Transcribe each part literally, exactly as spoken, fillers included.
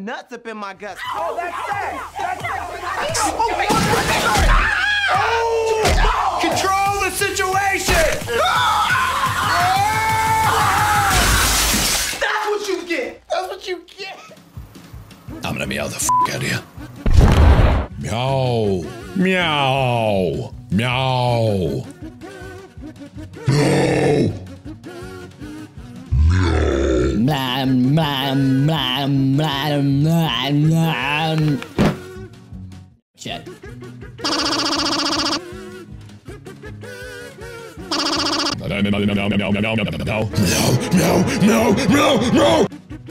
nuts up in my guts. Oh, that's that. That's that. Oh! Control the situation. That's what you get. That's what you get. I'm gonna meow the f out of you. Meow. Meow. Meow. No. Blam, blam, blam, blam, blam, blam. Shit. No, no, no, no, no, no, no, no, no, no, no, no, no.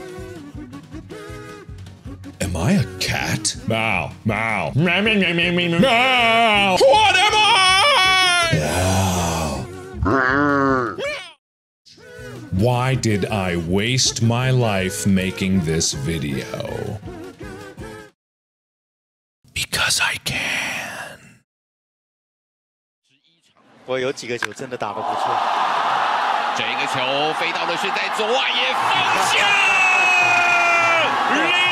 Am I a cat? Meow, meow, meow, meow, meow, meow, meow, meow. What am I? Meow. Why did I waste my life making this video? Because I can. 我有几个球真的打得不错。 这个球飞到的是在左外野方向。